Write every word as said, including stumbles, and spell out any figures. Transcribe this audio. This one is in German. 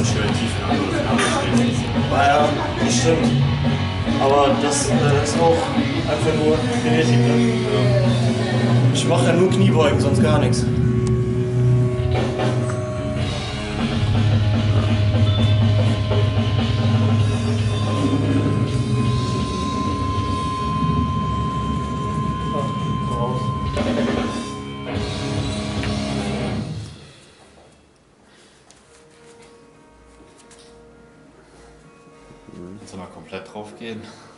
einen schönen tiefen Angriff abgespielt. Ja, das stimmt. Aber das äh, ist auch einfach nur Genetik. Ne? Ja. Ich mache ja nur Kniebeugen, sonst gar nichts. Kannst du mal komplett drauf gehen?